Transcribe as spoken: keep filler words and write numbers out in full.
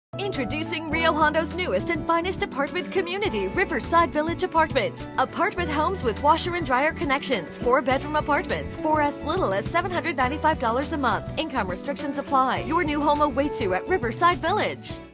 Introducing Rio Hondo's newest and finest apartment community, Riverside Village Apartments. Apartment homes with washer and dryer connections. Four-bedroom apartments for as little as seven hundred ninety-five dollars a month. Income restrictions apply. Your new home awaits you at Riverside Village.